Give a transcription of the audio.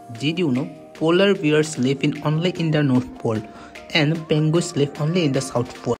Did you know polar bears live only in the North Pole and penguins live only in the South Pole?